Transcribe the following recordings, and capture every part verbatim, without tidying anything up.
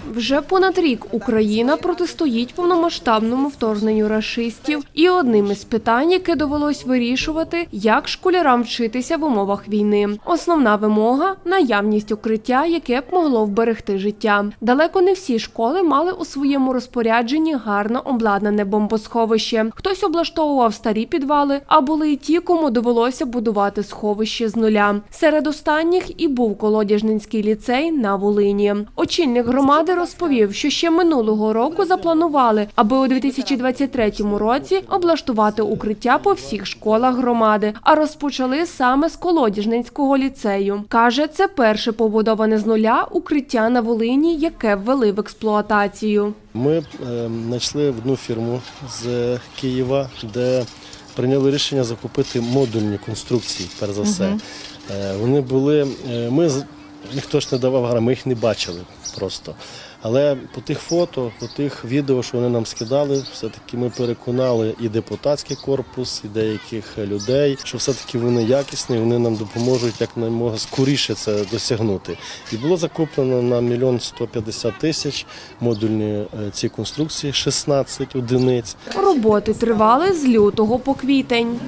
Вже понад рік Україна протистоїть повномасштабному вторгненню рашистів. І одним із питань, яке довелось вирішувати, як школярам вчитися в умовах війни. Основна вимога – наявність укриття, яке б могло вберегти життя. Далеко не всі школи мали у своєму розпорядженні гарно обладнане бомбосховище. Хтось облаштовував старі підвали, а були й ті, кому довелося будувати сховище з нуля. Серед останніх і був Колодяжненський ліцей на Волині. Очільник громади розповів, що ще минулого року запланували, аби у дві тисячі двадцять третьому році облаштувати укриття по всіх школах громади, а розпочали саме з Колодяжненського ліцею. Каже, це перше побудоване з нуля укриття на Волині, яке ввели в експлуатацію. Ми знайшли одну фірму з Києва, де прийняли рішення закупити модульні конструкції, перш за все. Угу. Вони були, ми, ніхто ж не давав гра, ми їх не бачили просто. Але по тих фото, по тих відео, що вони нам скидали, все-таки ми переконали і депутатський корпус, і деяких людей, що все-таки вони якісні, вони нам допоможуть якнаймога скоріше це досягнути. І було закуплено на мільйон сто п'ятдесят тисяч модульні ці конструкції, шістнадцять одиниць. Роботи тривали з лютого по квітень.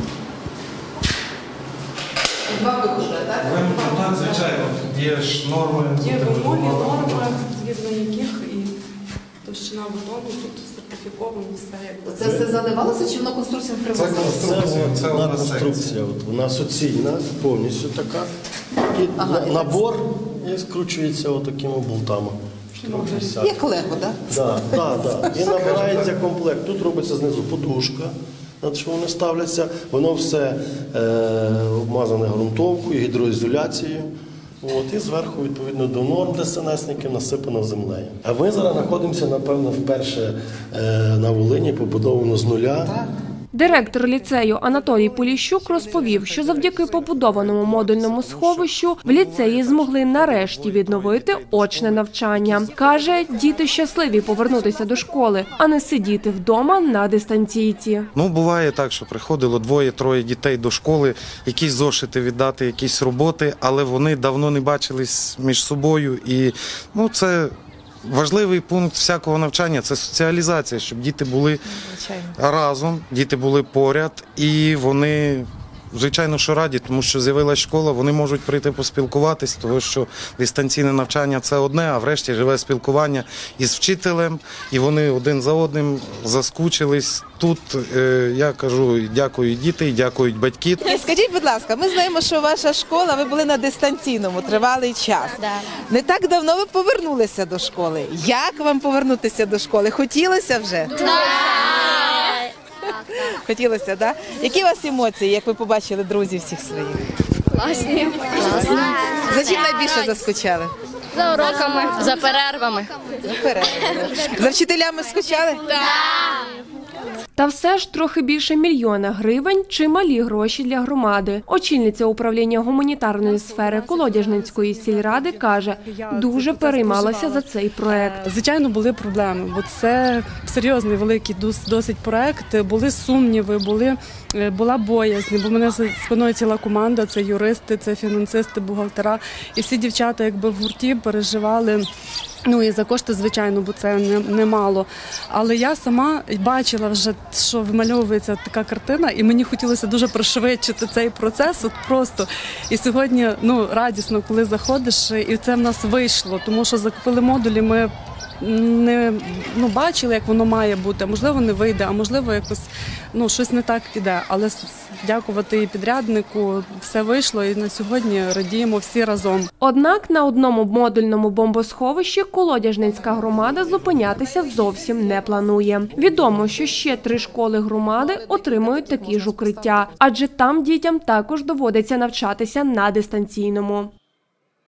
Два виходи, так? Так, звичайно. Є ж норми. Є вимоги, норми, згідно яких і товщина бетону тут сертифіковано, все як. Це все заливалося чи воно конструкціям Це привозилося? конструкція, це Це одна конструкція, секція. от, вона суцільна, повністю така. І Ага, на- набор і скручується отакими болтами. Як лего, так? Так, так, так. І набирається комплект. Тут робиться знизу подушка, на що вони ставляться. Воно все е, обмазане ґрунтовкою, гідроізоляцією. От, і зверху, відповідно до норм ДСНСників, насипано землею. А ми зараз знаходимося, напевно, вперше е, на Волині, побудовано з нуля. Так. Директор ліцею Анатолій Поліщук розповів, що завдяки побудованому модульному сховищу в ліцеї змогли нарешті відновити очне навчання. Каже, діти щасливі повернутися до школи, а не сидіти вдома на дистанційці. Ну, буває так, що приходило двоє-троє дітей до школи, якісь зошити віддати, якісь роботи, але вони давно не бачились між собою. І ну, це важливий пункт всякого навчання – це соціалізація, щоб діти були разом, діти були поряд, і вони, звичайно, що раді, тому що з'явилась школа, вони можуть прийти поспілкуватись, тому що дистанційне навчання – це одне, а врешті живе спілкування із вчителем, і вони один за одним заскучились. Тут, е, я кажу, дякують діти, дякують батьки. Скажіть, будь ласка, ми знаємо, що ваша школа, ви були на дистанційному тривалий час. Да. Не так давно ви повернулися до школи. Як вам повернутися до школи? Хотілося вже? Да. Хотілося, так? Да? Які у вас емоції, як ви побачили друзів всіх своїх? Класні. За чим найбільше заскучали? За уроками, за перервами. За перервами. За вчителями скучали? Та все ж трохи більше мільйона гривень – чималі гроші для громади. Очільниця управління гуманітарної сфери Колодяжненської сільради каже, дуже переймалася за цей проект. Звичайно, були проблеми, бо це серйозний, великий досить проект. Були сумніви, були, була боязнь, бо в мене за спиною ціла команда, це юристи, це фінансисти, бухгалтера. І всі дівчата якби в гурті переживали. Ну і за кошти, звичайно, бо це немало. Але я сама бачила вже, що вимальовується така картина, і мені хотілося дуже пришвидшити цей процес, от просто. І сьогодні, ну, радісно, коли заходиш, і це в нас вийшло, тому що закупили модулі, ми не ну, бачили, як воно має бути. Можливо, не вийде, а можливо, якось ну, щось не так піде. Але дякувати і підряднику, все вийшло, і на сьогодні радіємо всі разом. Однак на одному модульному бомбосховищі Колодяжненська громада зупинятися зовсім не планує. Відомо, що ще три школи громади отримують такі ж укриття, адже там дітям також доводиться навчатися на дистанційному.